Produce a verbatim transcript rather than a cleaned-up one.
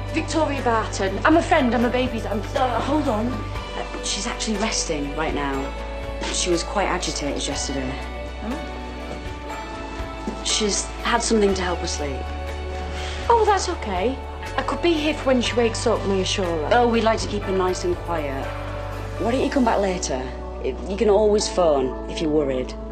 Victoria Barton. I'm a friend, I'm a baby's... I'm... Uh, hold on. Uh, she's actually resting right now. She was quite agitated yesterday. Oh. She's had something to help her sleep. Oh, that's okay. I could be here for when she wakes up, reassure her. Oh, we'd like to keep her nice and quiet. Why don't you come back later? You can always phone if you're worried.